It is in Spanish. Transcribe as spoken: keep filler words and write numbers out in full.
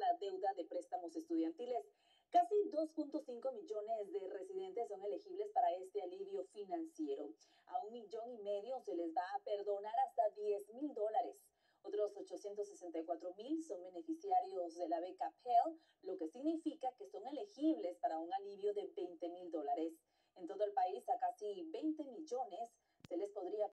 la deuda de préstamos estudiantiles. Casi dos punto cinco millones de residentes son elegibles para este alivio financiero. A un millón y medio se les va a perdonar hasta diez mil dólares. Otros ochocientos sesenta y cuatro mil son beneficiarios de la beca Pell, lo que significa que son elegibles para un alivio de veinte mil dólares. En todo el país, a casi veinte millones se les podría